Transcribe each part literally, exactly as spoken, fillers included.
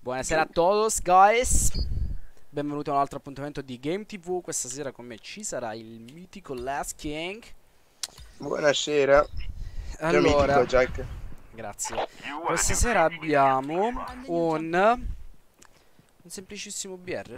Buonasera a todos, guys. Benvenuti a un altro appuntamento di Game ti vu. Questa sera con me ci sarà il mitico Last King. Buonasera. Allora, mitico, Jack. Grazie. Questa sera abbiamo un Un semplicissimo B R.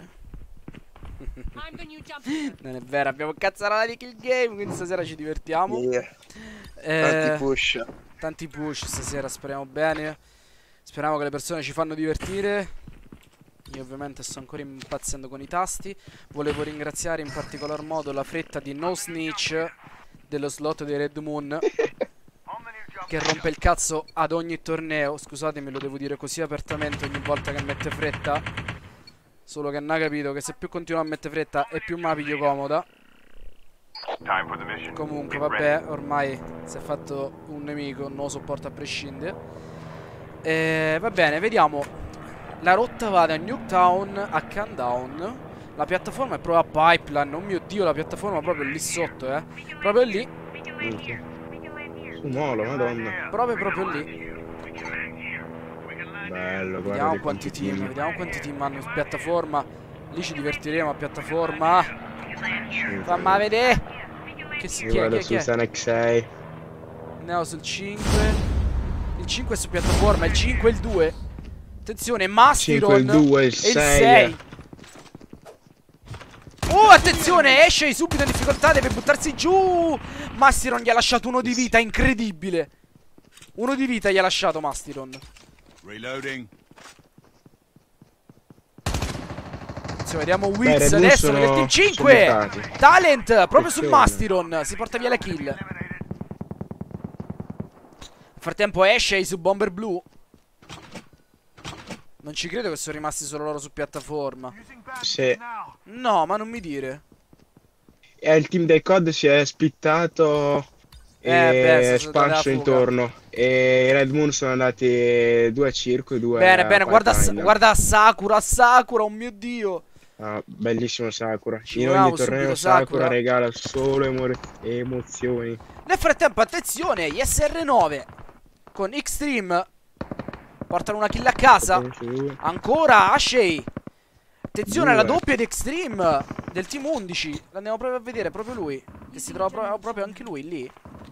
Non è vero, abbiamo cazzarala di kill game, quindi stasera ci divertiamo. Yeah. eh, Tanti push. Tanti push stasera, speriamo bene. Speriamo che le persone ci fanno divertire. Io ovviamente sto ancora impazzendo con i tasti. Volevo ringraziare in particolar modo la fretta di No Snitch dello slot dei Red Moon, che rompe il cazzo ad ogni torneo. Scusatemi, lo devo dire così apertamente ogni volta che mette fretta. Solo che non ha capito che se più continua a mettere fretta e più me la piglio comoda. Comunque vabbè, ormai si è fatto un nemico, non lo sopporto a prescindere. Eh, va bene, vediamo. La rotta va da Nuketown a Countdown. La piattaforma è proprio a Pipeline. Oh mio Dio, la piattaforma è proprio lì sotto, eh. Proprio lì. Su molo, madonna. Proprio proprio lì. Bello, guarda. Vediamo quanti team, team Vediamo quanti team hanno in piattaforma. Lì ci divertiremo a piattaforma. Fammi vedere. Che si chiede? Io vado su Sanex sei. Andiamo sul cinque. Il cinque è su piattaforma, il cinque e il due. Attenzione, Mastiron cinque, il due, il e il sei. Oh, attenzione, esce subito in difficoltà, deve buttarsi giù. Mastiron gli ha lasciato uno di vita, incredibile. Uno di vita gli ha lasciato Mastiron. Reloading. Attenzione, vediamo Wills adesso nel team cinque. Talent, proprio su Mastiron. Si porta via la kill. Nel frattempo esce su Bomber Blue. Non ci credo che sono rimasti solo loro su piattaforma. Sì. No, ma non mi dire. E il team dei C O D si è splittato e eh, è sparso intorno. E i Red Moon sono andati due a circo e due bene, a bene, guarda, guarda Sakura, Sakura, oh mio Dio. Ah, bellissimo Sakura. Ci in ogni torneo Sakura, Sakura regala solo emo emozioni. Nel frattempo, attenzione, gli S R nove con Xtreme portano una kill a casa. Ancora Ashay. Attenzione alla doppia di Xtreme del team undici. L'andiamo proprio a vedere, proprio lui. Che si trova proprio, proprio anche lui lì.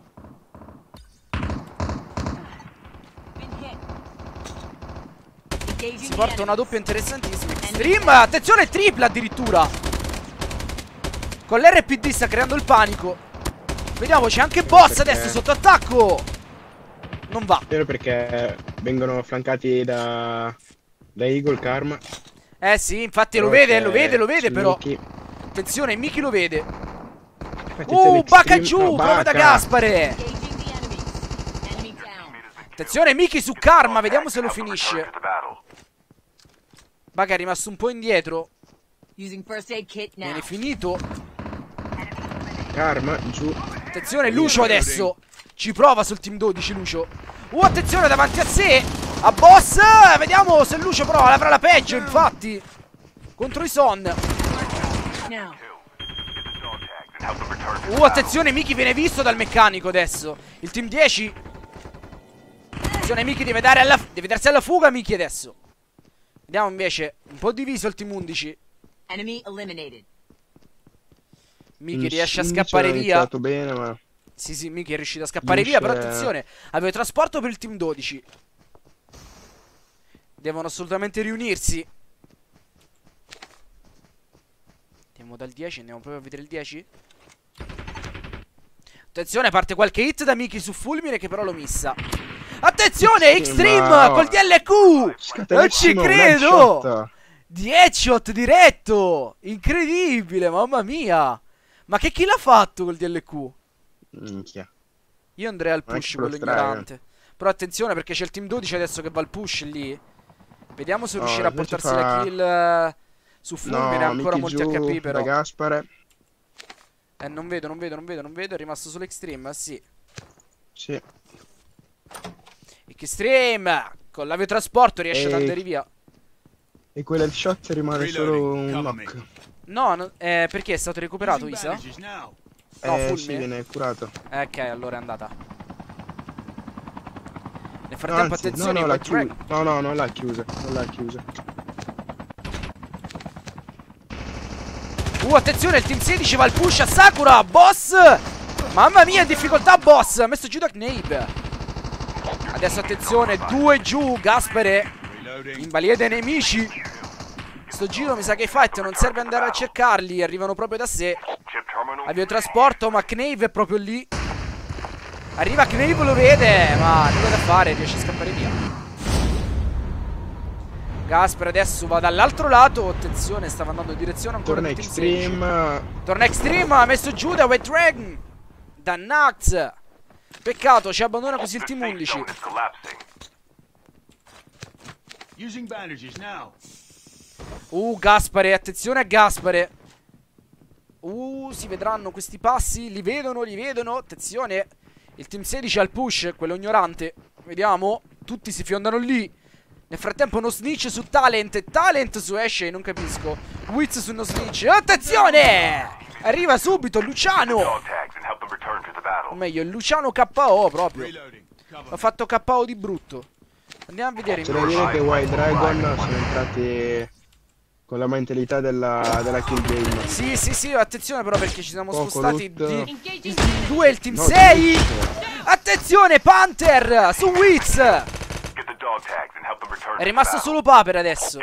Si porta una doppia interessantissima. Xtreme, attenzione, tripla addirittura. Con l'R P D sta creando il panico. Vediamo, c'è anche Boss adesso sotto attacco. Non va. Vero, perché vengono flancati da da Eagle Karma. Eh sì, infatti lo vede, lo vede, lo vede però. Attenzione, Miki lo vede. Uh, Bacca giù, no, prova da Gaspare. Attenzione, Miki su Karma, vediamo se lo finisce. Bacca è rimasto un po' indietro. Viene finito. Karma giù. Attenzione, Lucio adesso. Ci prova sul team dodici Lucio. Uh, attenzione davanti a sé. A Boss. Vediamo se Lucio prova, avrà la peggio infatti. Contro i Son. Uh, attenzione, Miki viene visto dal meccanico adesso. Il team dieci. Attenzione, Miki deve dare alla, deve darsi alla fuga Miki adesso. Vediamo invece, un po' diviso il team undici. Miki riesce a scappare via. Bene, ma... Sì, sì, Miki è riuscito a scappare via, però attenzione, aveva trasporto per il team dodici. Devono assolutamente riunirsi. Andiamo dal dieci, andiamo proprio a vedere il dieci. Attenzione, parte qualche hit da Miki su Fulmine che però lo missa. Attenzione, Xtreme ma... col D L Q. Non ci credo. dieci shot diretto. Incredibile, mamma mia. Ma che kill ha fatto col D L Q? Minchia. Io andrei al push, quello ignorante. Però attenzione perché c'è il team dodici adesso che va al push lì. Vediamo se no, riuscirà a portarsi fa... la kill uh, su Fulmine. No, ancora molti H P però. Gaspare. Eh non vedo, non vedo, non vedo, non vedo. È rimasto solo Xtreme, sì. Sì. Xtreme con l'aviotrasporto riesce e... ad andare via. E quella shot rimane solo un knock. No, no eh, perché è stato recuperato Isa? No, eh, Fulmine. Sì, viene curato. Eh, ok, allora è andata. Nel frattempo, Anzi, attenzione, no, no, White Dragon. No, no, non l'ha chiusa. Non l'ha chiusa. Uh, attenzione, il team sedici va al push a Sakura. Boss. Mamma mia, difficoltà boss. Ha messo giù da Knave. Adesso attenzione, due giù. Gaspare in balia dei nemici. Sto giro mi sa che i fight non serve andare a cercarli. Arrivano proprio da sé. Aviotrasporto, ma Knave è proprio lì. Arriva Knave, lo vede, ma nulla da fare, riesce a scappare via. Gasper adesso va dall'altro lato. Attenzione, stava andando in direzione ancora Torna del team Extreme. sedici. Torna Extreme, ha messo giù da White Dragon. Da Nax. Peccato, ci abbandona così il team undici. Uh, Gaspare, attenzione a Gaspare. Uh, si vedranno questi passi. Li vedono, li vedono. Attenzione. Il team sedici al push, quello ignorante. Vediamo, tutti si fiondano lì. Nel frattempo uno snitch su Talent. Talent su Ashe, non capisco. Wiz su uno snitch. Attenzione! Arriva subito Luciano. O meglio, il Luciano K O proprio. Ha fatto K O di brutto. Andiamo a vedere. C'è da dire che White Dragon sono entrati con la mentalità della, della kill game. Sì, sì, sì, attenzione però perché ci siamo Poco spostati loot. di, il team due e il team No, sei. Attenzione, Panther su Wiz. È rimasto solo Paper adesso.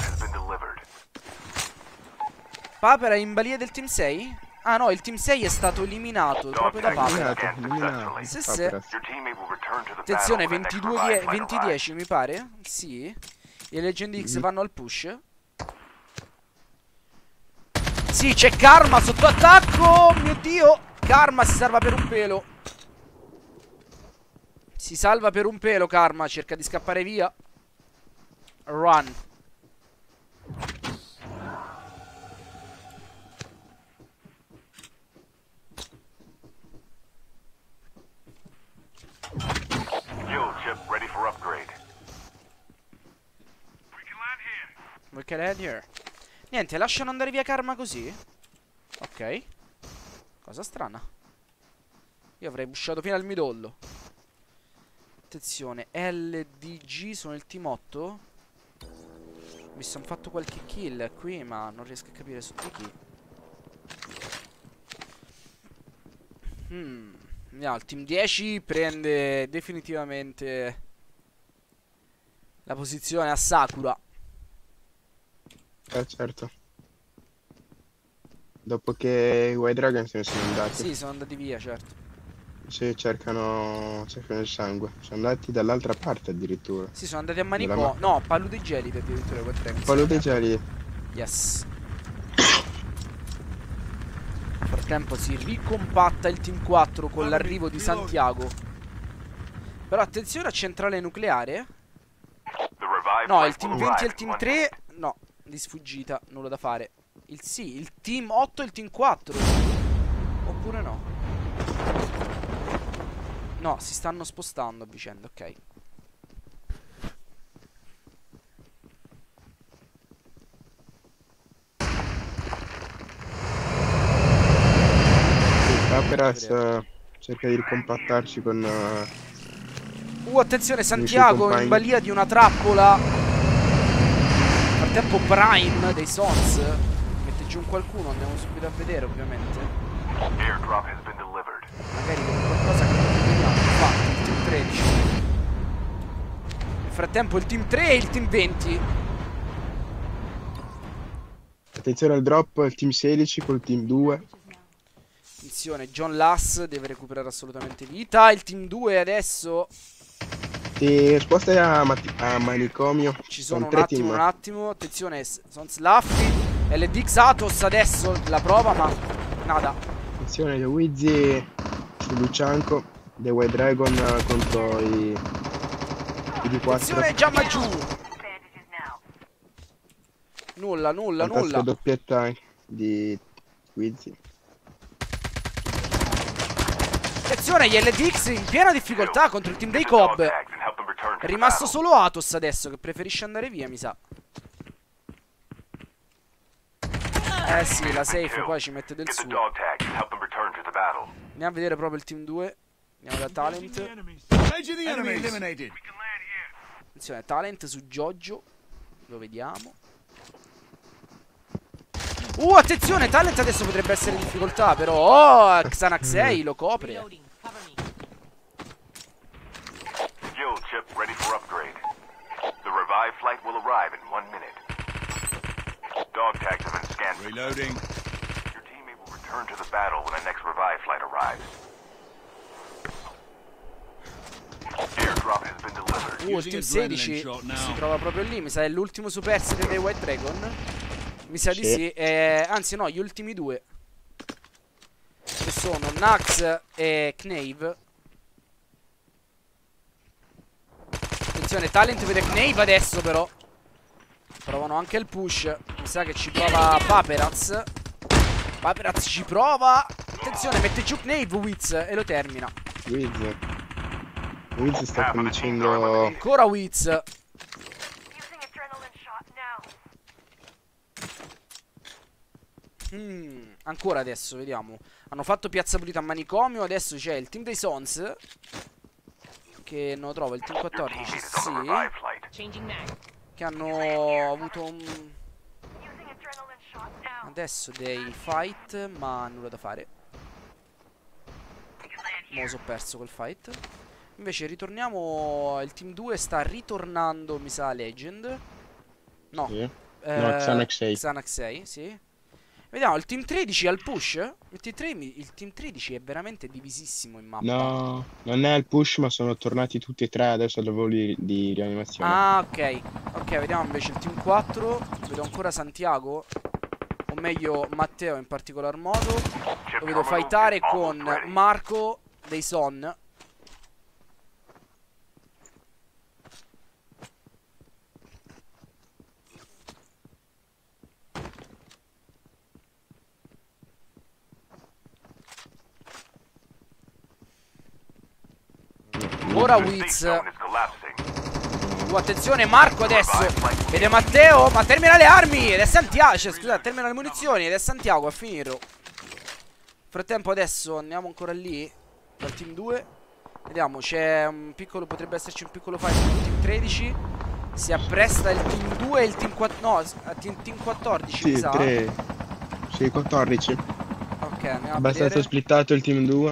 Paper è in balia del team sei? Ah no, il team sei è stato eliminato proprio da Paper. Eliminato, eliminato. Sì, sì. Paper. Attenzione, ventidue venti dieci mi pare. Sì. I Legend X Mm. vanno al push. Sì, c'è Karma sotto attacco. Oh mio Dio. Karma si salva per un pelo. Si salva per un pelo Karma. Cerca di scappare via. Run. We can land here. Niente, lasciano andare via Karma così. Ok. Cosa strana. Io avrei pushato fino al midollo. Attenzione, L D G sono il team otto. Mi sono fatto qualche kill qui, ma non riesco a capire su di chi. Hmm. No, il team dieci prende definitivamente la posizione a Sakura. Eh certo. Dopo che i White Dragon se ne sono andati. Sì, sono andati via, certo. Sì, cercano, cercano il sangue. Sono andati dall'altra parte addirittura. Sì, sono andati a Della Manico. ma- No, palude gelide addirittura quel treno. Quello dei geli. Yes. Nel frattempo si ricompatta il team quattro con l'arrivo di Santiago. Però attenzione a centrale nucleare. No, il team venti e il team tre. No, di sfuggita, nulla da fare. Il sì, il team otto e il team quattro. Oppure no? No, si stanno spostando a vicenda, ok. Paperas eh, cerca di ricompattarci con... eh, Uh, attenzione, suoi Santiago in compagni. balia di una trappola. Nel frattempo Prime dei Sons mette giù un qualcuno, andiamo subito a vedere ovviamente. Magari con qualcosa che non vediamo. Infatti, il team tredici. Nel frattempo il team tre e il team venti. Attenzione al drop, il team sedici col team due. Attenzione, John Lass deve recuperare assolutamente vita. Il team due adesso. Ti sposta a, Mati- a manicomio. Ci sono un tre attimo, team. un attimo. Attenzione, s- sono Slaffy. L D X Atos adesso la prova, ma nada. Attenzione, The Wizzy su Lucianco. The White Dragon eh, contro i, i D quattro. Attenzione, Giamma giù. Nulla, nulla, Fantastica nulla. doppietta di Wizzy. Attenzione, gli L D X in piena difficoltà contro il team dei Cobb. È rimasto solo Atos adesso che preferisce andare via, mi sa. Eh sì, la safe poi ci mette del suo. Andiamo a vedere proprio il team due. Andiamo da Talent. Attenzione, Talent su Giorgio. Lo vediamo. Uh, attenzione, Talent adesso potrebbe essere in difficoltà, però. Oh, Xanaxei lo copre. Fuel chip ready for upgrade. The revive flight will arrive in one minute. Dog tags have been scanned. Reloading. Your teammate will return to the battle when the next revive flight arrives. Airdrop has been delivered. Uh, il team sedici si trova proprio lì. Mi sa è l'ultimo superstite dei White Dragon. Mi sa di Sì. sì. Eh, anzi no, gli ultimi due, che sono Nax e Knave. Attenzione, Talent vede Knave adesso però. Provano anche il push. Mi sa che ci prova Paperaz. Paperaz ci prova. Attenzione, mette giù Knave Wiz e lo termina. Wiz. Wiz sta convincendo. Ancora Wiz. Using adrenaline shot now. Hmm, ancora adesso, vediamo. Hanno fatto piazza pulita a manicomio. Adesso c'è il team dei Sons, che non lo trovo, il team quattordici, Teammate is on the sì, revive flight. Changing mag. che hanno avuto un... Using adrenaline shot now. adesso dei fight, ma nulla da fare. Mo' so perso quel fight. Invece ritorniamo. Il team due sta ritornando, mi sa, Legend. No, Sì. eh, No, Xanaxei. Xanaxei, sì. Vediamo, il team tredici al push. Il team, tre- il team tredici è veramente divisissimo in mappa. No, non è al push, ma sono tornati tutti e tre adesso al lavoro di, di rianimazione. Ah, ok. Ok, vediamo invece il team quattro. Vedo ancora Santiago, o meglio Matteo in particolar modo. Lo vedo fightare con Marco dei Son. Ora The safe Wiz. zone is collapsing. Uh, attenzione, Marco adesso vede Matteo, ma termina le armi ed è Santiago. Cioè, scusate, termina le munizioni ed è Santiago a finire. Nel frattempo adesso andiamo ancora lì dal team due. Vediamo, c'è un piccolo, potrebbe esserci un piccolo fight con il team tredici. Si appresta il team due e il team quattro. No, team, team quattordici, mi Sì, sa. tre. Sì, quattordici. Ok, andiamo a Abbastanza vedere. splittato il team due.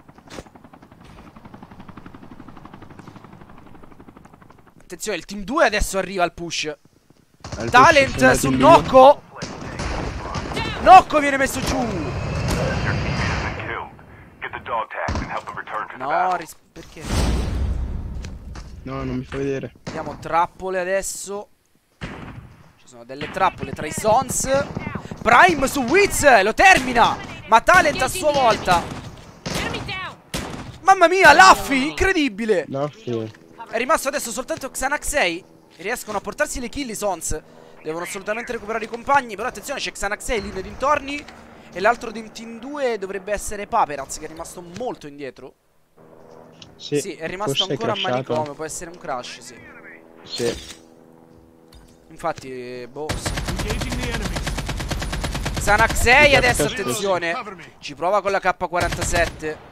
Attenzione, il team due adesso arriva al push. Al Talent push su team due. Nocco. Nocco viene messo giù. Your teammate has been killed. Get the dog tags and help them return to the No, battle. ris- perché? No, non mi fa vedere. Vediamo trappole adesso. Ci sono delle trappole tra i Sons. Prime su Wiz, lo termina. Ma Talent a sua volta. Enemy down. Mamma mia, Luffy, incredibile. No, sì. È rimasto adesso soltanto Xanaxei. Riescono a portarsi le kill i Sons. Devono assolutamente recuperare i compagni. Però attenzione, c'è Xanaxei lì nei dintorni. E l'altro di team due dovrebbe essere Paperaz, che è rimasto molto indietro. Sì, Sì, è rimasto forse è ancora a crashato. manicomio. Può essere un crash, sì. Sì. Infatti, eh, boh, sì. Engaging the enemy. Xanaxei adesso, Reloading. attenzione. Cover me. Ci prova con la K quarantasette.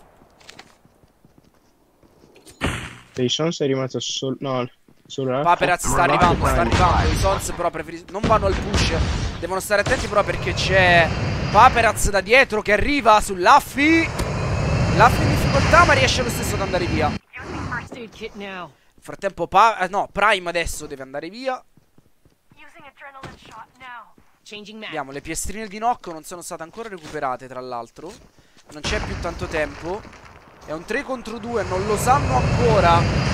Dei Sons è rimasto solo. No, solo la Paperaz sta no, arrivando, sta no, arrivando. I Sons però preferiscono, non vanno al push. Devono stare attenti però perché c'è Paperaz da dietro che arriva su Luffy. Luffy in difficoltà ma riesce lo stesso ad andare via. Nel Using first aid kit now. frattempo pa eh, no, Prime adesso deve andare via. Using adrenaline shot now. Changing mag. Vediamo, le piestrine di Nocco non sono state ancora recuperate, tra l'altro. Non c'è più tanto tempo. È un tre contro due, non lo sanno ancora.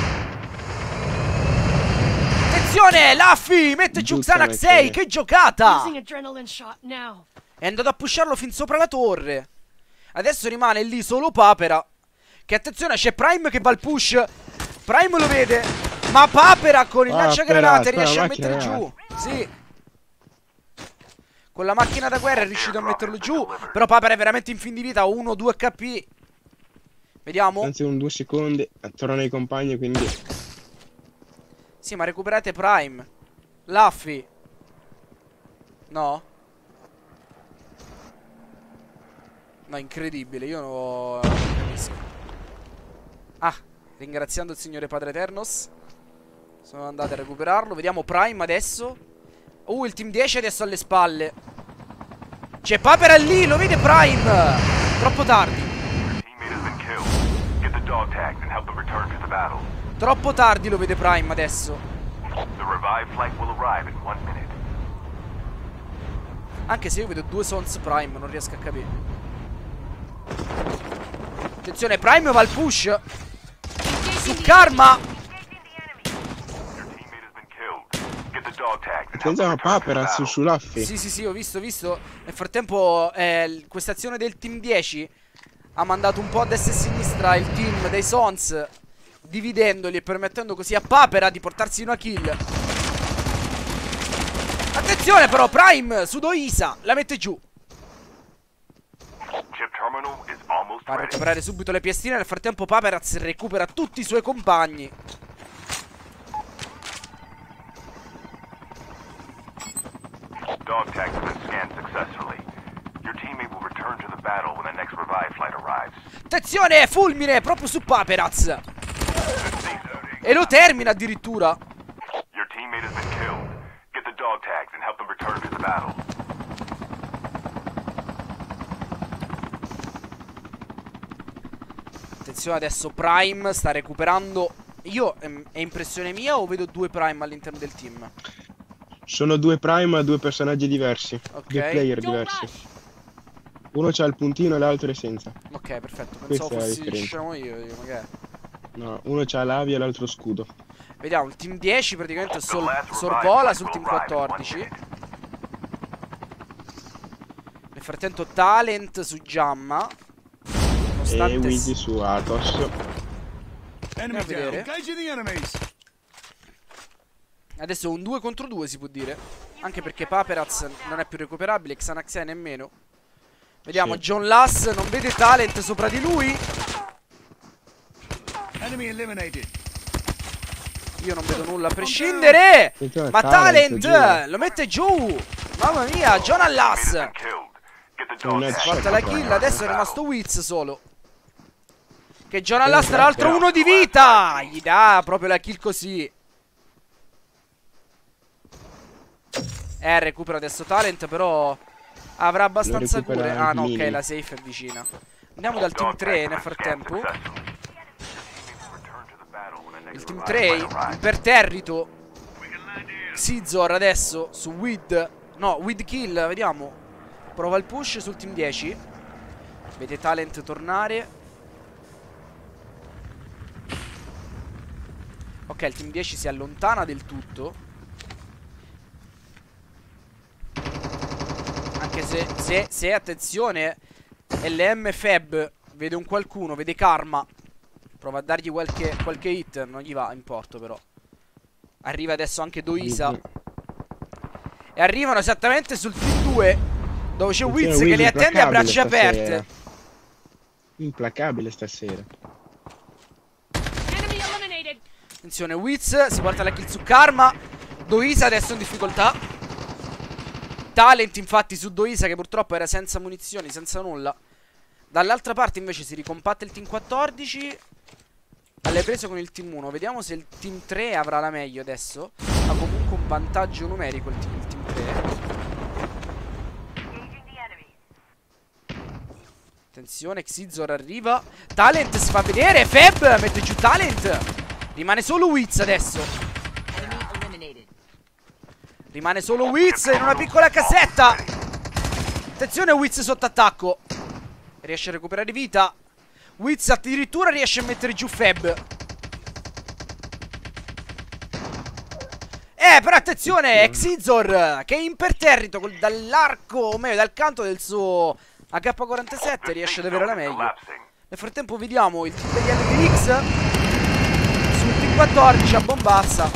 Attenzione, Luffy mette giù Giusto, Xanaxei, mette- che giocata! Using adrenaline shot now. È andato a pusharlo fin sopra la torre. Adesso rimane lì solo Papera. Che attenzione, c'è Prime che va al push. Prime lo vede. Ma Papera con il Ah, lanciagranate però, riesce a la mettere macchina giù. Sì. Con la macchina da guerra è riuscito a metterlo giù. Però Papera è veramente in fin di vita. uno due H P. Vediamo. Anzi, un due secondi. Tornano i compagni, quindi. Sì, ma recuperate Prime. Luffy. No? No, incredibile, io non capisco. Ah, ringraziando il signore Padre Eternos. Sono andati a recuperarlo. Vediamo Prime adesso. Uh, il team dieci adesso alle spalle. C'è Papera lì, lo vede Prime. Troppo tardi. Troppo tardi lo vede Prime adesso. Anche se io vedo due Sons Prime, non riesco a capire. Attenzione, Prime va al push. Su Karma. Attenzione, Papera su Sulaffi. Sì, sì, sì, ho visto, ho visto. Nel frattempo eh, questa azione del team dieci ha mandato un po' a destra e a sinistra il team dei Sons, dividendoli e permettendo così a Papera di portarsi una kill. Attenzione però, Prime su Doisa la mette giù. Va a recuperare subito le piastine. Nel frattempo Paperaz recupera tutti i suoi compagni. Dog tags have been scanned successfully. Your teammate will return to the battle when the next revive flight arrives. Attenzione, fulmine proprio su Paperaz. E lo termina addirittura. Your teammate has been killed. Get the dog tags and help them return to the battle. Attenzione, adesso Prime sta recuperando. Io, è impressione mia o vedo due Prime all'interno del team? Sono due Prime, due personaggi diversi. Ok. Due player diversi. Uno c'ha il puntino e l'altro è senza. Ok, perfetto. Questa Pensavo è la fossi differenza. scemo io, dico, magari. No, uno c'ha l'avi e l'altro scudo. Vediamo, il team dieci praticamente sol sorvola sul team quattordici. Nel frattempo Talent su Jamma. E Wheezy su Atos. Andiamo a vedere. Adesso un due contro due si può dire. Anche perché Paperaz non è più recuperabile, Xanaxia nemmeno. Vediamo, sì. John Lass non vede Talent sopra di lui. Io non vedo nulla a prescindere. Ma Talent, Talent lo mette giù. Mamma mia, John Lass porta la kill. Adesso è rimasto Wiz solo. Che John Lass tra l'altro uno di vita. Gli dà proprio la kill così. Eh, recupera adesso Talent, però avrà abbastanza cure. Ah no, ok, la safe è vicina. Andiamo dal team tre nel frattempo. Il team tre imperterrito. Xizor adesso su Wid. No, Wid kill, vediamo. Prova il push sul team dieci. Vede Talent tornare. Ok, il team dieci si allontana del tutto. Anche se, se, se attenzione, L M Feb vede un qualcuno, vede Karma. Prova a dargli qualche, qualche hit. Non gli va in porto però. Arriva adesso anche Doisa. E arrivano esattamente sul team due, dove c'è Wiz che li attende a braccia aperte. Implacabile stasera. Attenzione, Wiz si porta la kill su Karma. Doisa adesso in difficoltà. Talent infatti su Doisa che purtroppo era senza munizioni, senza nulla. Dall'altra parte invece si ricompatta il team quattordici. Alle prese con il team uno. Vediamo se il team tre avrà la meglio adesso. Ha comunque un vantaggio numerico il team, il team tre. Attenzione, Xizor arriva. Talent si fa vedere. Feb mette giù Talent. Rimane solo Wiz adesso. Rimane solo Wiz in una piccola casetta. Attenzione, Wiz sotto attacco. Riesce a recuperare vita. Wiz addirittura riesce a mettere giù Feb. Eh, però attenzione, Xizor che è imperterrito dall'arco, o meglio dal canto del suo A K quarantasette riesce ad avere la meglio. Nel frattempo vediamo il team degli L D X sul team quattordici a bombazza.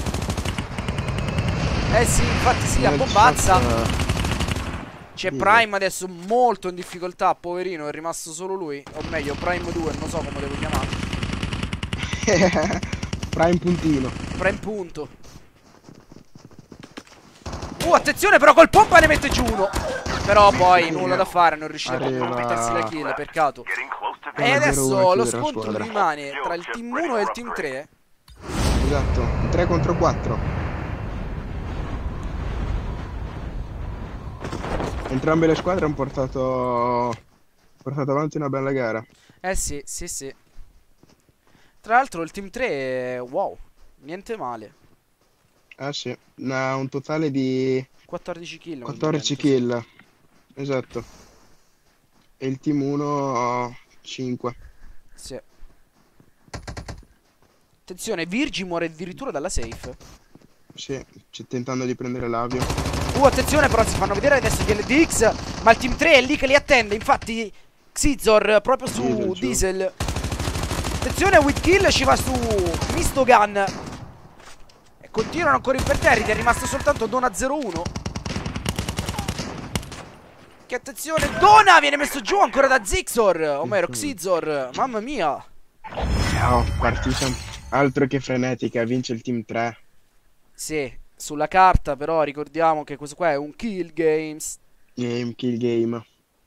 Eh sì, infatti sì, a bombazza. C'è Prime adesso molto in difficoltà, poverino, è rimasto solo lui. O meglio, Prime due, non so come devo chiamarlo. Prime puntino. Prime punto. Uh, attenzione però col pompa ne mette giù uno. Però poi nulla da fare, non riuscirà a portarsi la kill, peccato. E adesso lo scontro rimane tra il team uno e il team tre. Esatto, tre contro quattro. Entrambe le squadre hanno portato, portato avanti una bella gara. Eh sì, sì, sì. Tra l'altro il team tre, wow, niente male. Eh sì, ha un totale di quattordici kill. quattordici movimento, sì. kill. Esatto. E il team uno cinque. Sì. Attenzione, Virgi muore addirittura dalla safe. Sì, c'è tentando di prendere l'avio. Uh, attenzione però, si fanno vedere adesso gli L D X, ma il team tre è lì che li attende. Infatti Xizor proprio su Diesel, giù. Diesel. Attenzione, with kill ci va su Mistogan. E continuano ancora imperterriti, è rimasto soltanto Dona zero uno. Che attenzione, Dona viene messo giù ancora da Zixor. Omero Xizor, mamma mia. Oh, partita altro che frenetica, vince il team tre. Sì, sulla carta però ricordiamo che questo qua è un kill games. Game, kill game.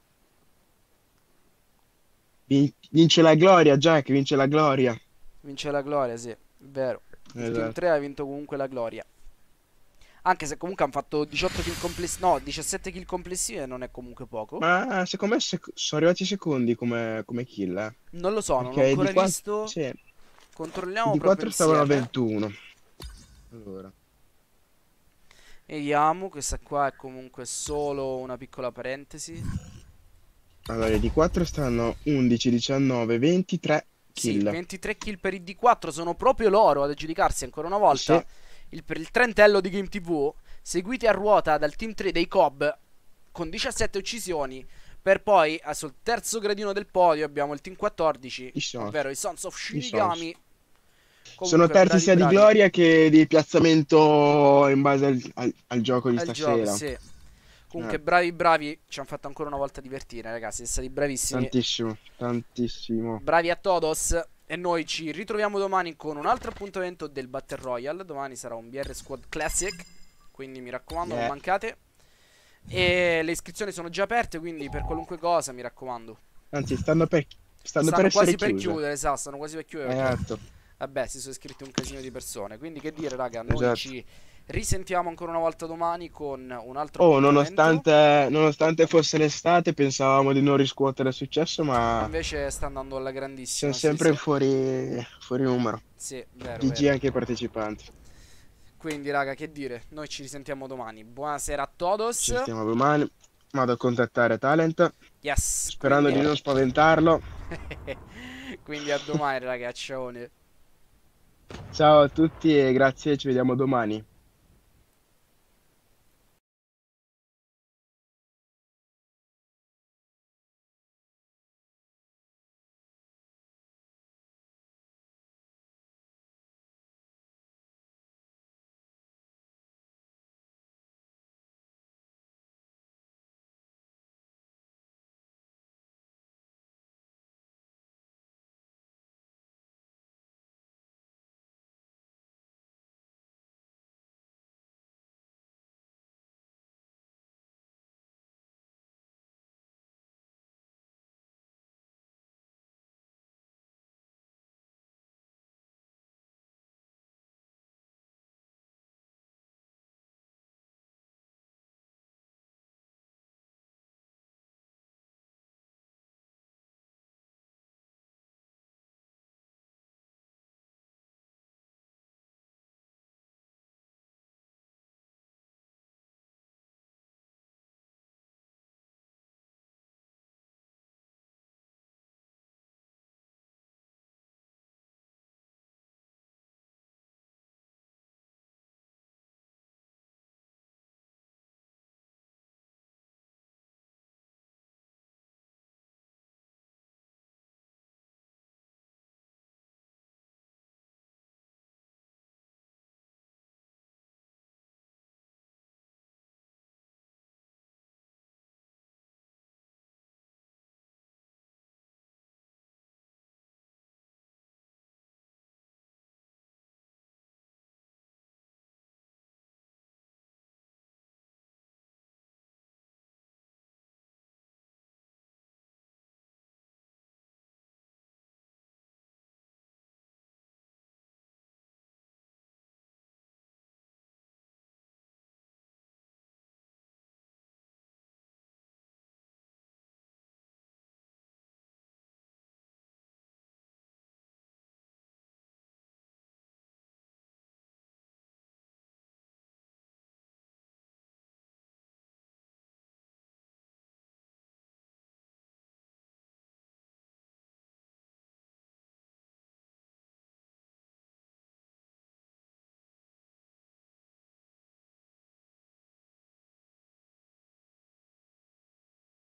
Vin- vince la gloria, Jack, vince la gloria. Vince la gloria, sì, è vero. Il team Esatto. tre ha vinto comunque la gloria. Anche se comunque hanno fatto diciotto kill complessivi. No, diciassette kill complessive non è comunque poco. Ma secondo me sec- sono arrivati secondi come, come kill, eh. Non lo so, non l'ho Perché ancora di qua- visto. sì, Controlliamo di proprio quattro stavano a insieme. ventuno. Allora. Vediamo, questa qua è comunque solo una piccola parentesi. Allora, i D quattro stanno undici, diciannove, ventitré Sì, kill. ventitré kill per i D quattro, sono proprio loro ad aggiudicarsi ancora una volta Sì. il, per il trentello di Game ti vu, seguiti a ruota dal team tre dei Cobb con diciassette uccisioni. Per poi, ah, sul terzo gradino del podio abbiamo il team quattordici, I Sons. ovvero i Sons of I Shinigami. Sono Comunque, terzi bravi, sia di bravi. gloria che di piazzamento in base al, al- al gioco di Al gioco, stasera. sì. Comunque, Eh. bravi, bravi. Ci hanno fatto ancora una volta divertire, ragazzi. Siete stati bravissimi. Tantissimo, tantissimo. Bravi a todos. E noi ci ritroviamo domani con un altro appuntamento del Battle Royale. Domani sarà un B R Squad Classic, quindi mi raccomando, non Yeah. mancate. E le iscrizioni sono già aperte, quindi per qualunque cosa, mi raccomando. Anzi, stanno per, stanno Stanno per essere quasi per chiuse. chiudere, esatto, stanno quasi per chiudere. perché, Esatto. vabbè, si sono iscritti un casino di persone. Quindi che dire, raga, noi Esatto. ci risentiamo ancora una volta domani con un altro Oh, appuntamento. nonostante, nonostante fosse l'estate, pensavamo di non riscuotere il successo, ma Invece sta andando alla grandissima. siamo Sì, sempre sì. fuori, fuori numero. Sì, vero, G G vero. anche ai partecipanti. Quindi, raga, che dire, noi ci risentiamo domani. Buonasera a todos. Ci sentiamo domani. Vado a contattare Talent, Yes. sperando quindi... di non spaventarlo. Quindi a domani, ragazzi. Ciao. Ciao a tutti e grazie, ci vediamo domani.